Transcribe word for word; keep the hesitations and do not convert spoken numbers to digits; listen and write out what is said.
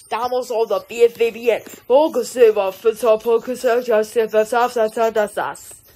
Estamos on the B F A B N. Focus of the focus of justice.